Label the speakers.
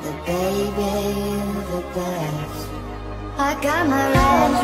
Speaker 1: The baby, the best. I got my red